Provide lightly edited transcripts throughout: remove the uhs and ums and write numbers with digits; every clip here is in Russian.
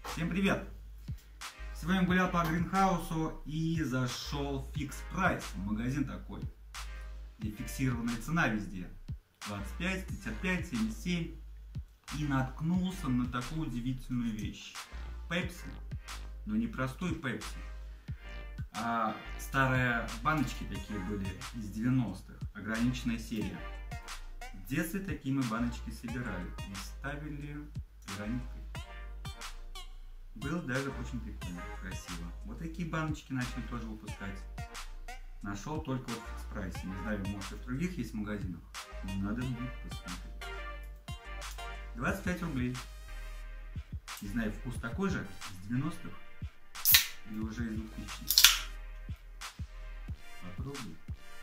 Всем привет! Сегодня гулял по Гринхаусу и зашел в Fix Price, магазин такой, где фиксированная цена везде. 25, 55, 77. И наткнулся на такую удивительную вещь. Пепси, но не простой Пепси, а старые баночки такие были из 90-х, ограниченная серия. В детстве такие мы баночки собирали и ставили пирамидкой. Было даже очень прикольно, красиво. Вот такие баночки начали тоже выпускать. Нашел только в Fix Price. Не знаю, может и в других есть магазинах. Но надо будет посмотреть. 25 рублей. Не знаю, вкус такой же, из 90-х или уже из 2000-х. Попробуй.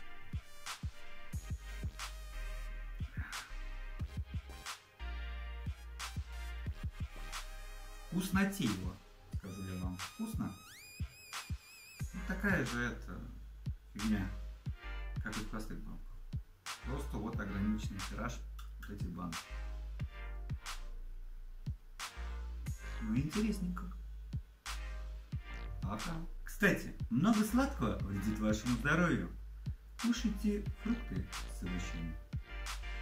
Вкуснотеево, скажу я вам. Вкусно. Вот такая же это фигня, как и в простых банках. Просто вот ограниченный тираж вот этих банок. Ну интересненько. Ага. Кстати, много сладкого вредит вашему здоровью. Кушайте фрукты с овощами.